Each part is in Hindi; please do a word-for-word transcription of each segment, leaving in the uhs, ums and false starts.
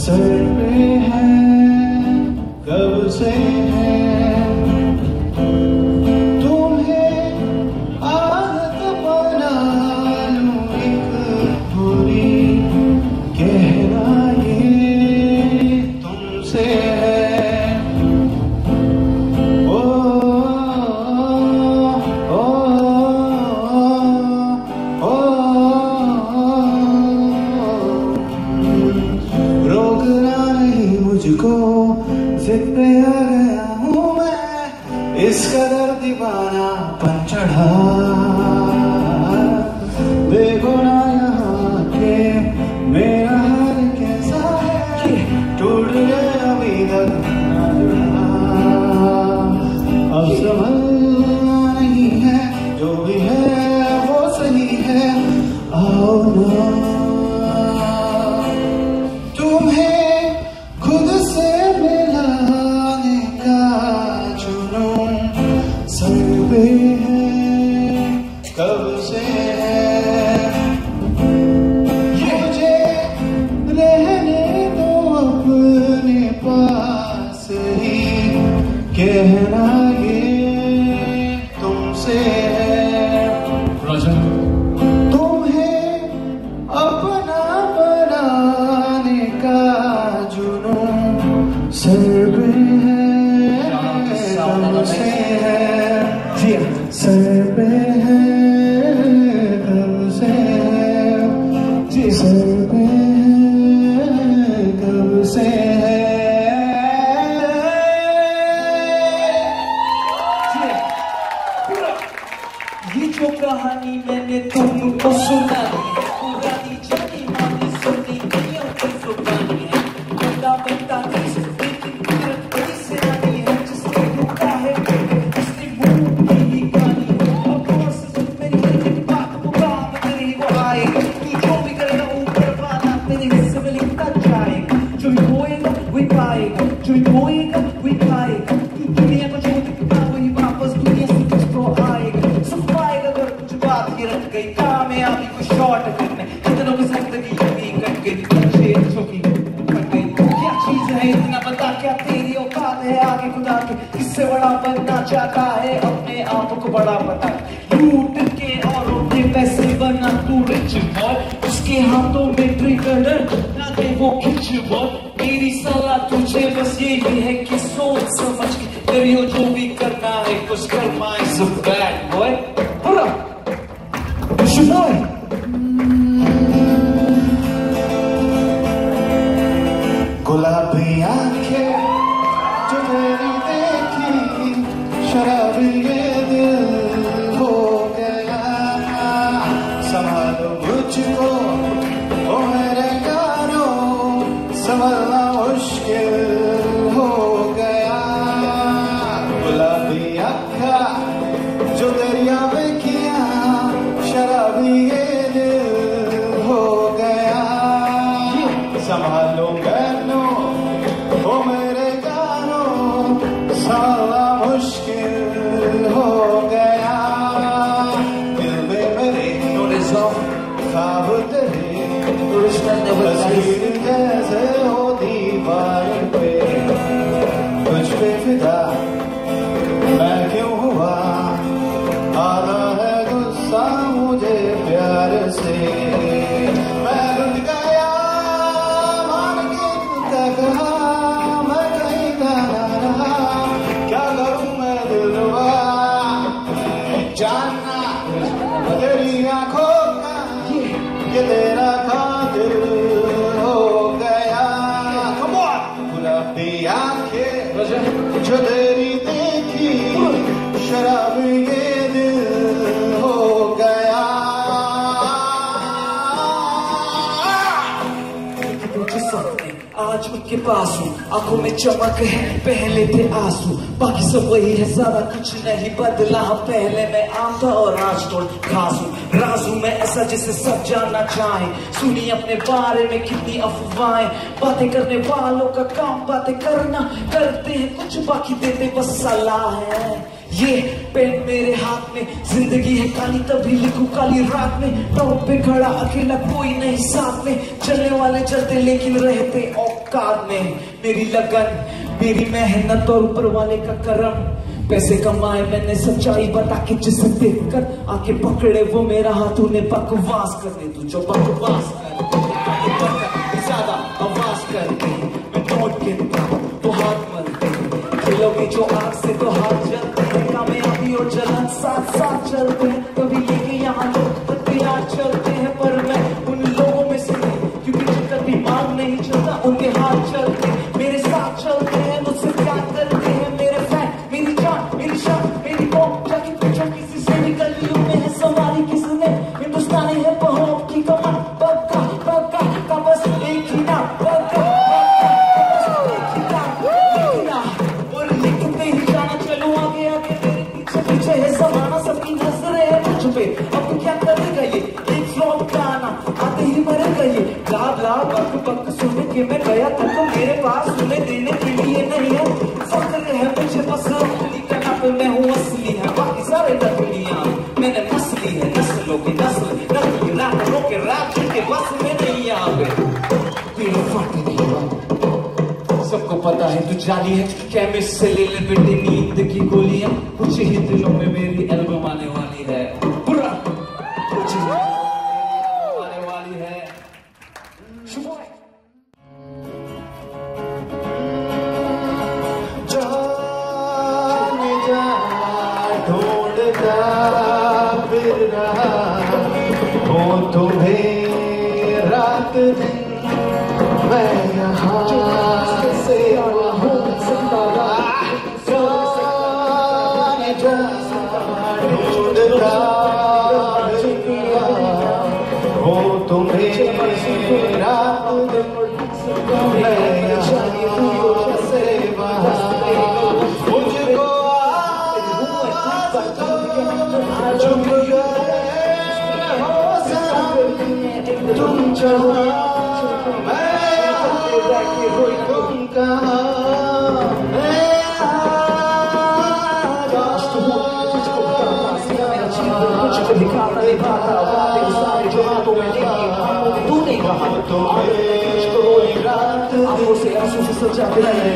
सर पे है कब से है तुम्हें आदत बना लूं एक बुरी कहना ये तुमसे है ओ ओ ओ रोकना नहीं मुझको जिद पे आ गया हूँ मैं इस कदर दीवाना बन चढ़ा देखो ना यहाँ के मेरा हाल कैसा है टूट गया अभी तक ना जुड़ा अब संभलना नहीं है जो भी है वो सही है आओ ना तुम्हें खुद से मिलाने का जुनून सर पे है कब से है मुझे रहने दो अपने पास ही कहना ये तुमसे है तुम्हें अपना बनाने का जुनून सर पे है कब से है सर पे है कब से है सर पे है कब से है ये जो कहानी मैंने तुमको सुनाई है पुरानी जनी मानी सुनी दुनिया की जुबानी है बंदा बनता नहीं लेकिन फिर बड़ी से रानी है जिसने रुका है इसने मुंह की गानी अब बस मेरी मेरी बात को काम तेरी वो आएगा तू जो भी करेगा ऊपर वाला तेरे हिस्से में लिखता जाएगा जो भी होएगा वही पाएगा जो भी होएगा वही पाएगा तू दुनिया को जो दिखता वही वापस दुनिया से तुझको आएगा सब पाएगा अगर कुछ बात की रख गई कामयाबी को शॉर्ट करने कितनों की जिंदगी यूं कट गई अच्छे अच्छों की कट गई क्या चीज है इतना बता क्या तेरी औकात है आगे खुदा के किससे बड़ा बनना चाहता है अपने आप को बड़ा पता लूट के और अपने पैसे बना तू रिच बॉय उसके हाथों में ट्रिगर ना दे वो खिंच बॉय मेरी सलाह तुझे बस यही है कि सोच समझ के करियो जो भी करना है कुछ कर माइंड सो बैड बॉय बोला पुश बॉय गुलाबी आंखें जो तेरी देखी शराबी ये दिल हो गया संभालो मुझको ओ मेरे यारों संभलना मुश्किल हो गया गुलाबी आंखें जो दरिया में किया शराबी ये दिल हो गया संभालो मैनू ओ मेरे गानों सारा मुश्किल हो गया दिल में मेरे ख्वाब तेरे तस्वीर जैसे हो दीवार पे तुझ पे फिदा मैं क्यों हुआ आधा है गुस्सा मुझे प्यार से मैं रुक गया मान के कहा मैं कहीं ना रहा क्या करूं मैं दिलवा जानना तेरी आंखों का ये तेरा कातिल हो गया गुलाबी आंखें जो तेरी देखी शराब ये दिल हो गया आज उनके पास हूँ आंखों में चमक है पहले थे आंसू बाकी सब वही है ज्यादा कुछ नहीं बदला पहले मैं आम था और आज तो खास हूँ राजू मैं ऐसा जिसे सब जानना चाहे सुनी अपने बारे में कितनी अफवाहें बातें करने वालों का काम बातें करना करते हैं कुछ बाकी देते बस सलाह है ये पेन मेरे हाथ में, जिंदगी है काली तभी लिखूं काली रात में। टॉप पे खड़ा अकेला कोई नहीं साथ में, चलने वाले चलते लेकिन रहते औकात में। मेरी लगन, मेरी मेहनत और ऊपर वाले का करम, पैसे कमाए मैंने सच्चाई बता के जिसे देखकर आके पकड़े वो मेरा हाथ, उन्हें बकवास करने तू जो बकवास कर ज्यादा आवाज करते मैं नोट गिनता तो हाथ मलते, खिलोगे जो आग से तो हाथ जलते हैं। कामयाबी और जलन साथ साथ चलते हैं, कभी लेके यहाँ लोग हथियार चलते हैं, पर मैं उन लोगों में से नहीं क्योंकि जिनका दिमाग नहीं चलता उनके हाथ चलते मेरे साथ चलते हैं, मुझसे प्यार करते हैं मेरे फैन, मेरी जान मेरी शान मेरी कौम। जाके पूछो किसी से भी गलियों में है सवारी किसने, हिंदुस्तानी है पहुंच की कमान, पक्का पक्का का बस एक ही नाम, पक्का पक्का एक ही नाम, एक ही नाम। और लिखते ही जाना चलो आगे आगे, मेरे पीछे पीछे है जमाना, सबकी नजरें है मुझ पे। अब क्या करेगा ये एक फ्लॉप गाना, आते ही मरेगा ये ब्ला ब्ला बक बक सुन के मैं गया तक तो मेरे पास सुने देने के लिए नहीं है। फक्र है मुझे बस अपनी कला पे, मैं हूँ असली है बाकी सारे नकलियां, मैंने नस्ली है नस्लों की नस्ल, नकली रैपरों के रैप के बस में नहीं आवे। तेरे फाटे नहीं हुआ सबको पता है तू जाली है, केमिस्ट से ले ले बेटे नींद की गोलियां, कुछ ही दिनों में मेरी एल्बम आने वाली है, पूरा कुछ ही आने वाली है। शुभ ढूंढता फिर रहा हो तुम्हें रात दिन, मैं यहाँ से वहाँ ढूंढता हो तुम्हें रात दिन, मैं यहाँ से वहाँ मुझको चुप गए हो सब तुम जहाँ, मैं तुम कहाँ, मैं कुछ दिखा नहीं पाता वादे सारे जो हाथों में लेके तू नहीं कहा तो रात आंखों से आंसू से सजा दिलाए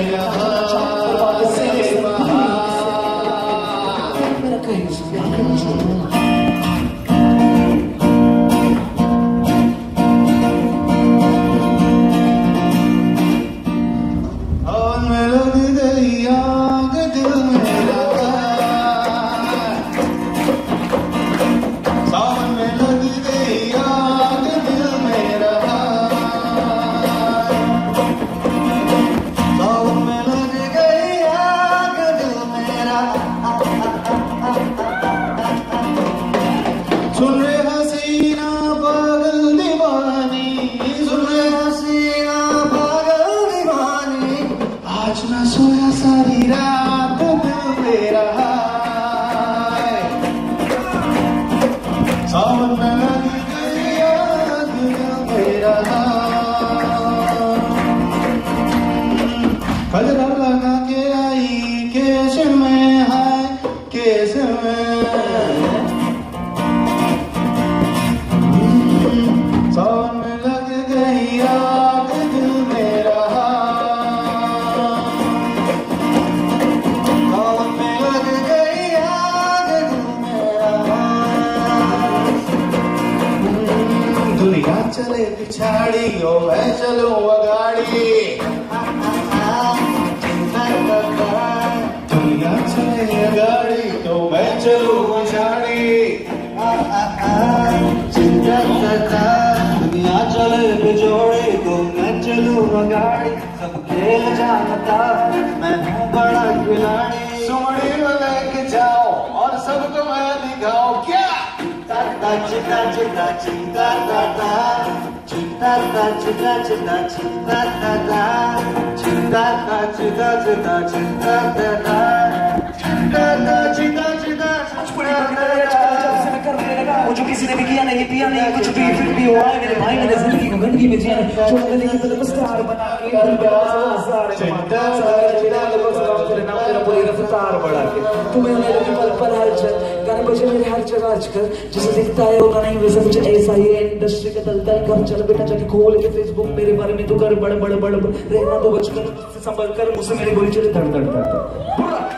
मेरा कहीं से प्यार करना। सुन रे हसीना पागल दीवानी, सुन रे हसीना पागल दीवानी, आज ना सोया सारी रात दिल मेरा है, सावन में लगी गई आग दिल मेरा कजरा लगा के आई केस में है केस में, सावन में लग गई आग दिल मेरा, सावन में लग गई आग दिल मेरा। दुनिया चले पिछाड़ी ओ मैं चलूं अगाड़ी, दुनिया चले अगाड़ी तो मैं चलूं पिछाड़ी, चिंता करता दुनिया चले बिजोड़ी तो मैं चलूं अगाड़ी, सब खेल जानता मैं हूँ बड़ा खिलाड़ी, सुमड़ी में लेके जाओ और सबको मैं दिखाऊं क्या, चिंता चिंता चिंता चिंता करता चिंता चिंता चिंता चिंता करता चिंता चिंता चिंता चिंता करता चिंता चिंता चिंता मुझे किसी ने भी किया नहीं पिया नहीं कुछ भी फिर भी हुआ है मेरे भाई, मैंने जिंदगी को गंदगी में जिया नहीं, छोड़ गली की तरफ स्टार बना के दिल बड़ा सारे चिंता चिंता चिंता तेरे नाम तेरा पूरी रफ्तार बढ़ा के तुम्हें मेरे पर हलचल, गाने बजे मेरे हर जगह आजकल, जिसे दिखता है होता नहीं वैसा कुछ ऐसा ही है इंडस्ट्री का दलदल कर। चल बेटा जाके खोल के फेसबुक मेरे बारे में तो कर बड़ बड़ बड़ रहना तो बचकर, मुझसे संभल कर, मुझसे मेरी गोली चले धड़ धड़ धड़।